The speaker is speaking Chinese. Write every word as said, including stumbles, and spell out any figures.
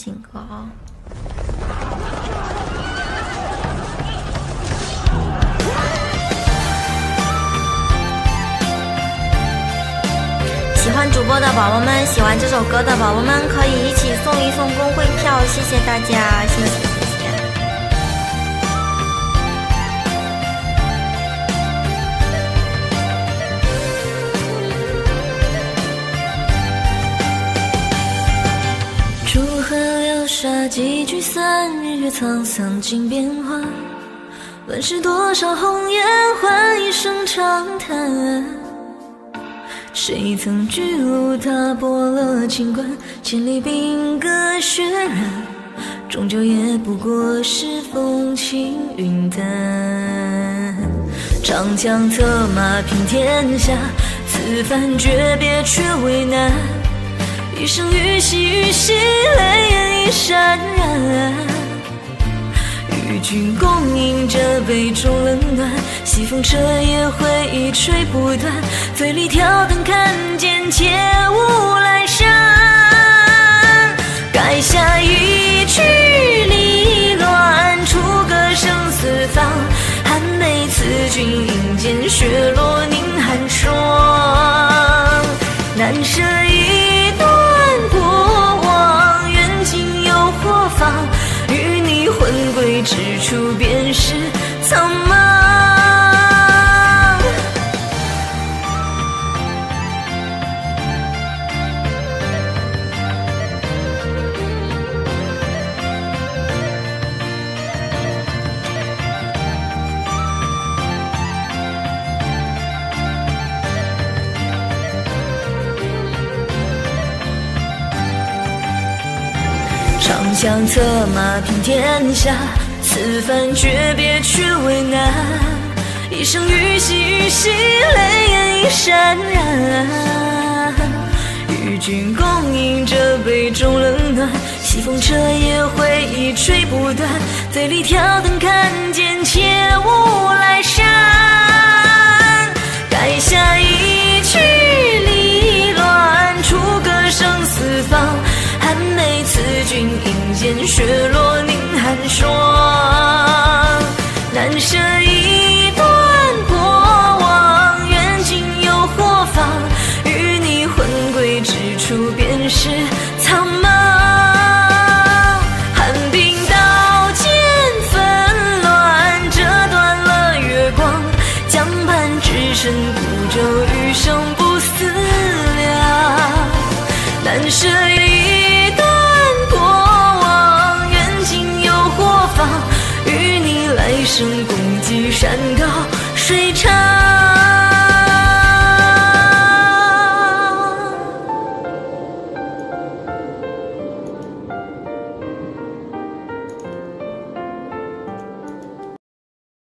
情歌啊。喜欢主播的宝宝们，喜欢这首歌的宝宝们，可以一起送一送公会票，谢谢大家，谢谢谢谢。 楚河流沙几聚散，日月沧桑尽变幻。乱世多少红颜，换一声长叹。谁曾巨鹿踏破了秦关，千里兵戈血染，终究也不过是风轻云淡。长枪策马平天下，此番诀别却为难。一生雨淅雨淅，泪眼已潸然。与君共饮这杯中冷暖，西风彻夜回忆吹不断。醉里挑灯看见且无来山，盖下一曲离乱，出个生死方。寒梅赐君饮间，雪落凝寒霜。难舍一段过往，愿今又何妨？与你魂归之处，便是苍茫。长枪策马平天下，此番诀别却为难。一生雨淅雨淅，泪眼已潸然。与君共饮这杯中冷暖，西风彻夜回忆吹不断。醉里挑灯看见且无来山，盖下一曲离乱，出个生死方。寒梅赐君饮间，雪落凝寒霜。难舍一段过往，愿今又何妨？与你魂归之处，便是苍茫。寒冰刀剑纷乱，折断了月光。江畔只剩孤舟，余生不思量。难舍一段过往，愿今又何妨？与你来生共济山高水长。